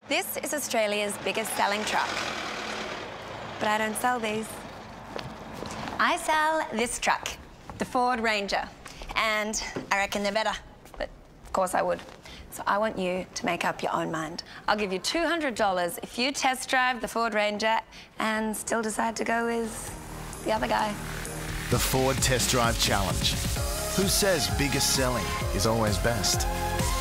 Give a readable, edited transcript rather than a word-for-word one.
This is Australia's biggest selling truck. But I don't sell these. I sell this truck, the Ford Ranger. And I reckon they're better, but of course I would. So I want you to make up your own mind. I'll give you $200 if you test drive the Ford Ranger and still decide to go with the other guy. The Ford Test Drive Challenge. Who says biggest selling is always best?